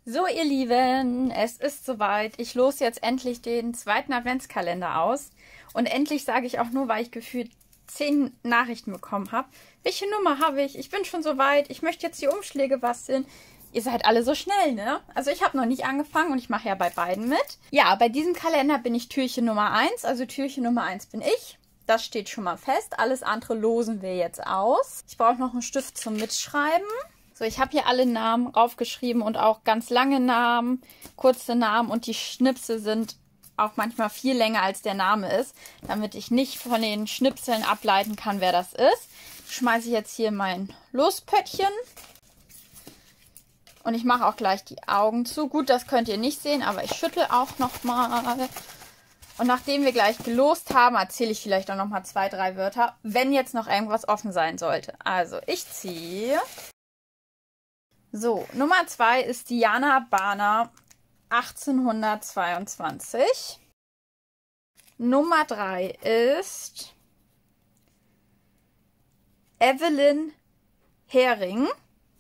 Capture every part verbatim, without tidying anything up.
So, ihr Lieben, es ist soweit. Ich lose jetzt endlich den zweiten Adventskalender aus. Und endlich sage ich auch nur, weil ich gefühlt zehn Nachrichten bekommen habe. Welche Nummer habe ich? Ich bin schon soweit. Ich möchte jetzt die Umschläge basteln. Ihr seid alle so schnell, ne? Also ich habe noch nicht angefangen und ich mache ja bei beiden mit. Ja, bei diesem Kalender bin ich Türchen Nummer eins. Also Türchen Nummer eins bin ich. Das steht schon mal fest. Alles andere losen wir jetzt aus. Ich brauche noch einen Stift zum Mitschreiben. So, ich habe hier alle Namen raufgeschrieben und auch ganz lange Namen, kurze Namen und die Schnipsel sind auch manchmal viel länger als der Name ist, damit ich nicht von den Schnipseln ableiten kann, wer das ist. Schmeiße ich jetzt hier mein Lospöttchen und ich mache auch gleich die Augen zu. Gut, das könnt ihr nicht sehen, aber ich schüttel auch nochmal. Und nachdem wir gleich gelost haben, erzähle ich vielleicht auch nochmal zwei, drei Wörter, wenn jetzt noch irgendwas offen sein sollte. Also, ich ziehe. So, Nummer zwei ist Diana Bana achtzehnhundertzweiundzwanzig. Nummer drei ist Evelyn Hering.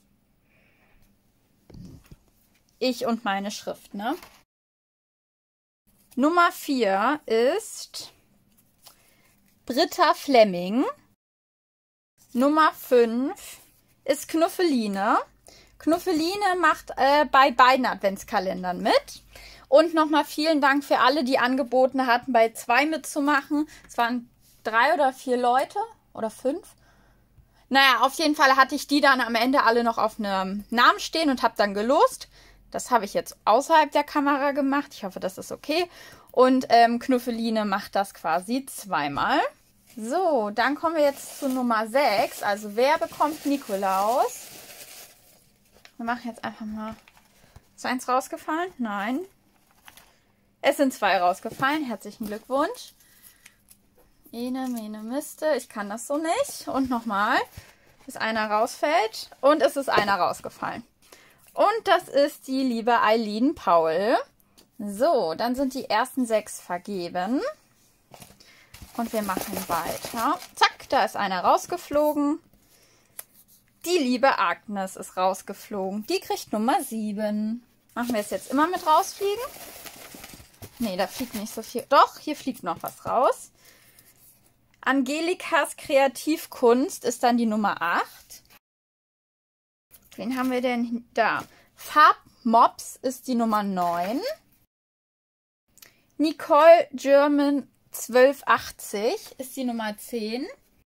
Ich und meine Schrift, ne? Nummer vier ist Britta Flemming. Nummer fünf ist Knuffeline. Knuffeline macht äh, bei beiden Adventskalendern mit. Und nochmal vielen Dank für alle, die angeboten hatten, bei zwei mitzumachen. Es waren drei oder vier Leute oder fünf. Naja, auf jeden Fall hatte ich die dann am Ende alle noch auf einem Namen stehen und habe dann gelost. Das habe ich jetzt außerhalb der Kamera gemacht. Ich hoffe, das ist okay. Und ähm, Knuffeline macht das quasi zweimal. So, dann kommen wir jetzt zu Nummer sechs. Also wer bekommt Nikolaus? Wir machen jetzt einfach mal... Ist eins rausgefallen? Nein. Es sind zwei rausgefallen. Herzlichen Glückwunsch. Ene, mene, miste. Ich kann das so nicht. Und nochmal. Bis einer rausfällt. Und es ist einer rausgefallen. Und das ist die liebe Eileen Paul. So, dann sind die ersten sechs vergeben. Und wir machen weiter. Zack, da ist einer rausgeflogen. Die liebe Agnes ist rausgeflogen. Die kriegt Nummer sieben. Machen wir es jetzt immer mit rausfliegen? Nee, da fliegt nicht so viel. Doch, hier fliegt noch was raus. Angelikas Kreativkunst ist dann die Nummer acht. Wen haben wir denn da? Farbmops ist die Nummer neun. Nicole German zwölf achtzig ist die Nummer zehn.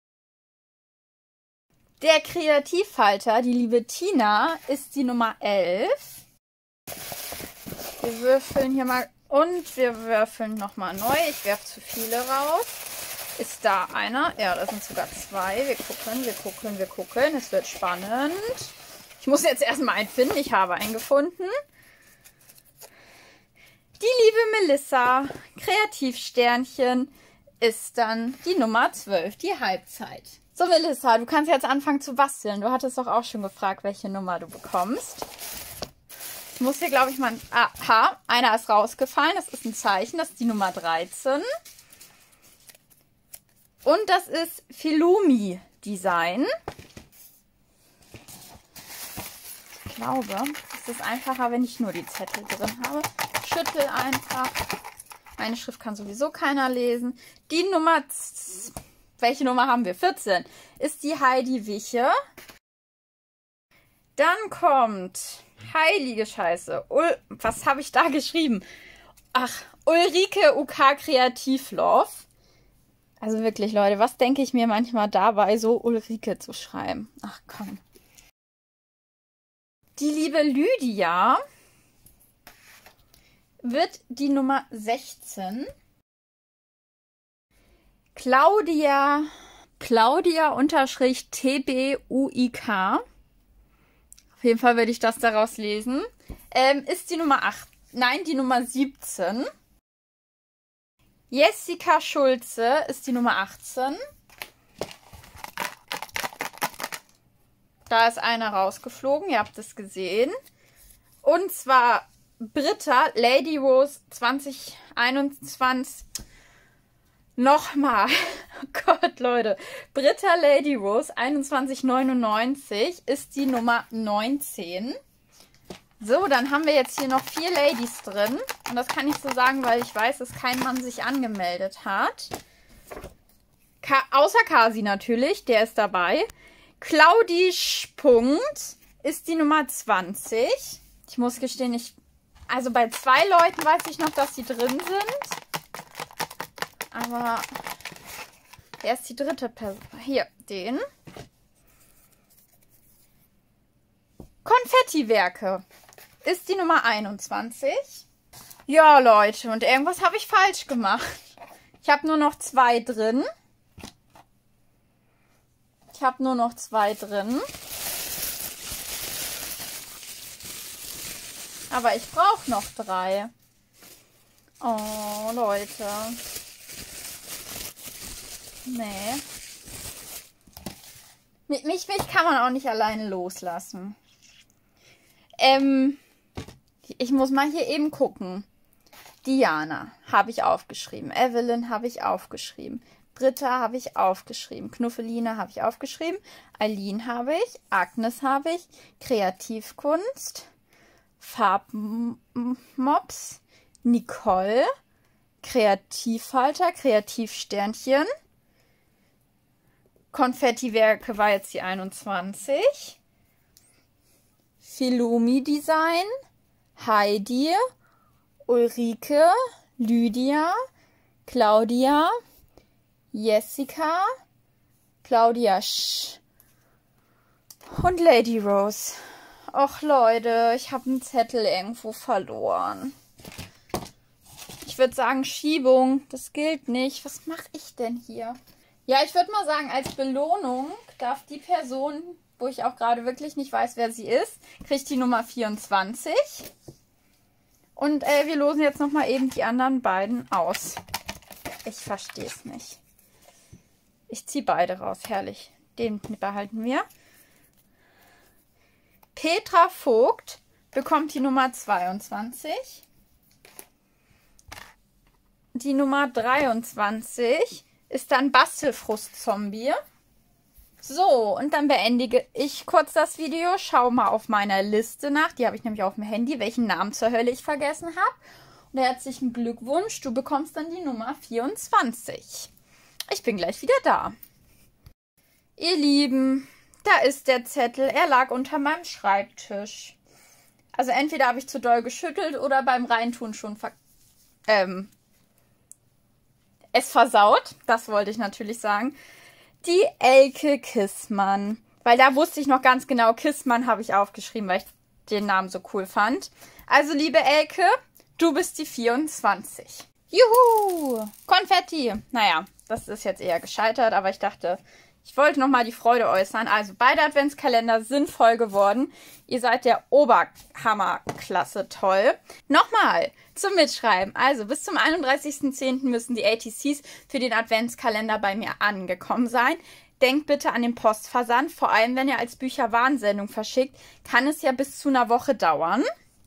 Der Kreativfalter, die liebe Tina, ist die Nummer elf. Wir würfeln hier mal und wir würfeln nochmal neu. Ich werfe zu viele raus. Ist da einer? Ja, da sind sogar zwei. Wir gucken, wir gucken, wir gucken. Es wird spannend. Ich muss jetzt erstmal einen finden. Ich habe einen gefunden. Die liebe Melissa, Kreativsternchen, ist dann die Nummer zwölf, die Halbzeit. So, Melissa, du kannst jetzt anfangen zu basteln. Du hattest doch auch schon gefragt, welche Nummer du bekommst. Ich muss hier, glaube ich, mal... Aha, einer ist rausgefallen. Das ist ein Zeichen. Das ist die Nummer dreizehn. Und das ist Filumi Design. Ich glaube, es ist einfacher, wenn ich nur die Zettel drin habe. Schüttel einfach. Meine Schrift kann sowieso keiner lesen. Die Nummer... Welche Nummer haben wir? vierzehn. Ist die Heidi Wiche. Dann kommt... Heilige Scheiße. Ul Was habe ich da geschrieben? Ach, Ulrike U K Kreativlove. Also wirklich, Leute, was denke ich mir manchmal dabei, so Ulrike zu schreiben? Ach komm. Die liebe Lydia wird die Nummer sechzehn. Claudia, Claudia unterstrich T B U I K. Auf jeden Fall würde ich das daraus lesen. Ähm, ist die Nummer acht. Nein, die Nummer siebzehn. Jessica Schulze ist die Nummer achtzehn. Da ist einer rausgeflogen, ihr habt es gesehen. Und zwar Britta, Lady Rose zwanzig einundzwanzig. Nochmal. Oh Gott, Leute. Britta Lady Rose einundzwanzig neunundneunzig ist die Nummer neunzehn. So, dann haben wir jetzt hier noch vier Ladies drin. Und das kann ich so sagen, weil ich weiß, dass kein Mann sich angemeldet hat. Ka außer Kasi natürlich, der ist dabei. Claudi Spunkt ist die Nummer zwanzig. Ich muss gestehen, ich... Also bei zwei Leuten weiß ich noch, dass sie drin sind. Aber... Wer ist die dritte Person? Hier, den. Konfettiwerke ist die Nummer einundzwanzig. Ja, Leute, und irgendwas habe ich falsch gemacht. Ich habe nur noch zwei drin. Ich habe nur noch zwei drin. Aber ich brauche noch drei. Oh, Leute. Nee. Mich, mich kann man auch nicht alleine loslassen. Ähm, ich muss mal hier eben gucken. Diana habe ich aufgeschrieben. Evelyn habe ich aufgeschrieben. Britta habe ich aufgeschrieben. Knuffeline habe ich aufgeschrieben. Eileen habe ich. Agnes habe ich. Kreativkunst. Farbmops. Nicole. Kreativhalter. Kreativsternchen. Konfettiwerke war jetzt die einundzwanzig. Philomi Design. Heidi. Ulrike. Lydia. Claudia. Jessica. Claudia Sch. Und Lady Rose. Och Leute, ich habe einen Zettel irgendwo verloren. Ich würde sagen Schiebung. Das gilt nicht. Was mache ich denn hier? Ja, ich würde mal sagen, als Belohnung darf die Person, wo ich auch gerade wirklich nicht weiß, wer sie ist, kriegt die Nummer vierundzwanzig. Und äh, wir losen jetzt nochmal eben die anderen beiden aus. Ich verstehe es nicht. Ich ziehe beide raus. Herrlich. Den behalten wir. Petra Vogt bekommt die Nummer zweiundzwanzig. Die Nummer dreiundzwanzig ist dann Bastelfrust-Zombie. So, und dann beendige ich kurz das Video. Schau mal auf meiner Liste nach. Die habe ich nämlich auf dem Handy, welchen Namen zur Hölle ich vergessen habe. Und herzlichen Glückwunsch. Du bekommst dann die Nummer vierundzwanzig. Ich bin gleich wieder da. Ihr Lieben, da ist der Zettel. Er lag unter meinem Schreibtisch. Also entweder habe ich zu doll geschüttelt oder beim Reintun schon ver ähm, es versaut. Das wollte ich natürlich sagen. Die Elke Kissmann. Weil da wusste ich noch ganz genau, Kissmann habe ich aufgeschrieben, weil ich den Namen so cool fand. Also liebe Elke, du bist die vierundzwanzig. Juhu! Konfetti. Naja, das ist jetzt eher gescheitert, aber ich dachte, ich wollte nochmal die Freude äußern. Also beide Adventskalender sind voll geworden. Ihr seid der Oberhammerklasse toll. Nochmal zum Mitschreiben. Also bis zum einunddreißigsten zehnten müssen die A T Cs für den Adventskalender bei mir angekommen sein. Denkt bitte an den Postversand. Vor allem, wenn ihr als Bücherwarnsendung verschickt, kann es ja bis zu einer Woche dauern.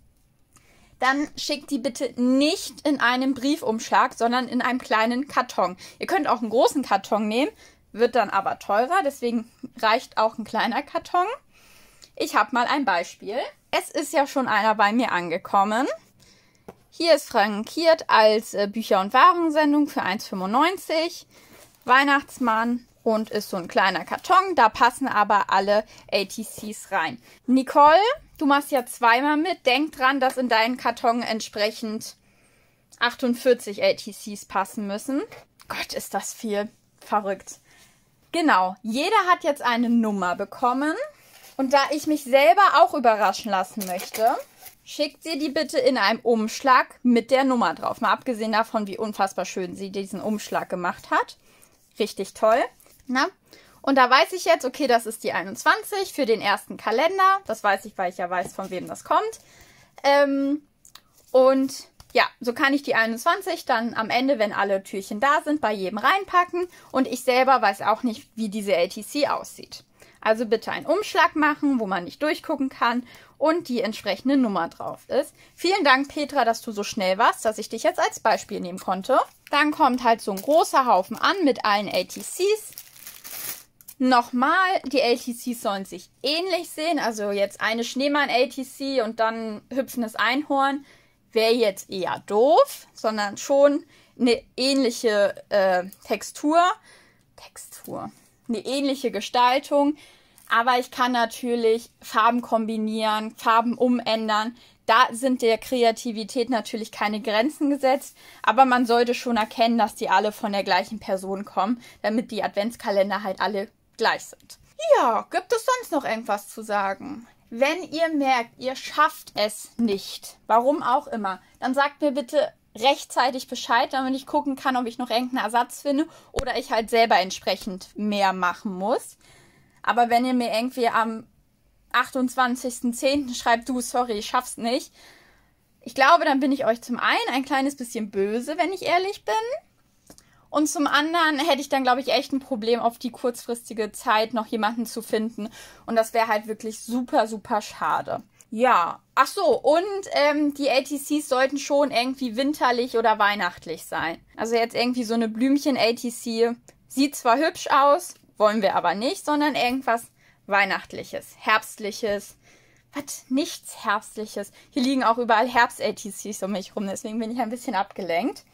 Dann schickt die bitte nicht in einem Briefumschlag, sondern in einem kleinen Karton. Ihr könnt auch einen großen Karton nehmen, wird dann aber teurer, deswegen reicht auch ein kleiner Karton. Ich habe mal ein Beispiel. Es ist ja schon einer bei mir angekommen. Hier ist frankiert als äh, Bücher- und Warensendung für eins fünfundneunzig. Weihnachtsmann und ist so ein kleiner Karton. Da passen aber alle A T Cs rein. Nicole, du machst ja zweimal mit. Denk dran, dass in deinen Karton entsprechend achtundvierzig A T Cs passen müssen. Gott, ist das viel. Verrückt. Genau, jeder hat jetzt eine Nummer bekommen. Und da ich mich selber auch überraschen lassen möchte, schickt sie die bitte in einem Umschlag mit der Nummer drauf. Mal abgesehen davon, wie unfassbar schön sie diesen Umschlag gemacht hat. Richtig toll. Na? Und da weiß ich jetzt, okay, das ist die einundzwanzig für den ersten Kalender. Das weiß ich, weil ich ja weiß, von wem das kommt. Ähm, und ja, so kann ich die einundzwanzig dann am Ende, wenn alle Türchen da sind, bei jedem reinpacken. Und ich selber weiß auch nicht, wie diese A T C aussieht. Also bitte einen Umschlag machen, wo man nicht durchgucken kann und die entsprechende Nummer drauf ist. Vielen Dank, Petra, dass du so schnell warst, dass ich dich jetzt als Beispiel nehmen konnte. Dann kommt halt so ein großer Haufen an mit allen A T Cs. Nochmal, die L T Cs sollen sich ähnlich sehen. Also jetzt eine Schneemann-L T C und dann hüpfendes Einhorn wäre jetzt eher doof, sondern schon eine ähnliche äh, Textur. Textur. Eine ähnliche Gestaltung. Aber ich kann natürlich Farben kombinieren, Farben umändern. Da sind der Kreativität natürlich keine Grenzen gesetzt, aber man sollte schon erkennen, dass die alle von der gleichen Person kommen, damit die Adventskalender halt alle gleich sind. Ja, gibt es sonst noch irgendwas zu sagen? Wenn ihr merkt, ihr schafft es nicht, warum auch immer, dann sagt mir bitte rechtzeitig Bescheid, damit ich gucken kann, ob ich noch irgendeinen Ersatz finde oder ich halt selber entsprechend mehr machen muss. Aber wenn ihr mir irgendwie am achtundzwanzigsten zehnten schreibt, du, sorry, ich schaff's nicht. Ich glaube, dann bin ich euch zum einen ein kleines bisschen böse, wenn ich ehrlich bin. Und zum anderen hätte ich dann, glaube ich, echt ein Problem, auf die kurzfristige Zeit noch jemanden zu finden. Und das wäre halt wirklich super, super schade. Ja, ach so, und ähm, die L T Cs sollten schon irgendwie winterlich oder weihnachtlich sein. Also jetzt irgendwie so eine Blümchen-L T C sieht zwar hübsch aus, wollen wir aber nicht, sondern irgendwas Weihnachtliches, Herbstliches, was? Nichts Herbstliches. Hier liegen auch überall Herbst-L T Cs um mich rum, deswegen bin ich ein bisschen abgelenkt.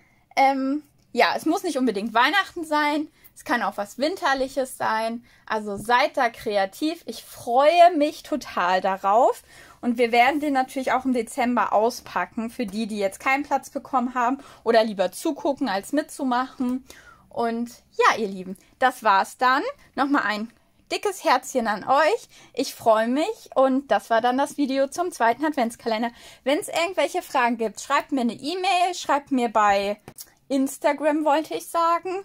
Ähm, ja, es muss nicht unbedingt Weihnachten sein, es kann auch was Winterliches sein. Also seid da kreativ. Ich freue mich total darauf. Und wir werden den natürlich auch im Dezember auspacken, für die, die jetzt keinen Platz bekommen haben oder lieber zugucken, als mitzumachen. Und ja, ihr Lieben, das war's dann. Nochmal ein dickes Herzchen an euch. Ich freue mich und das war dann das Video zum zweiten Adventskalender. Wenn es irgendwelche Fragen gibt, schreibt mir eine E-Mail, schreibt mir bei Instagram, wollte ich sagen,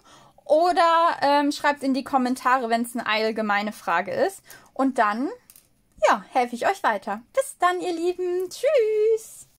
oder ähm, schreibt in die Kommentare, wenn es eine allgemeine Frage ist. Und dann, ja, helfe ich euch weiter. Bis dann, ihr Lieben. Tschüss!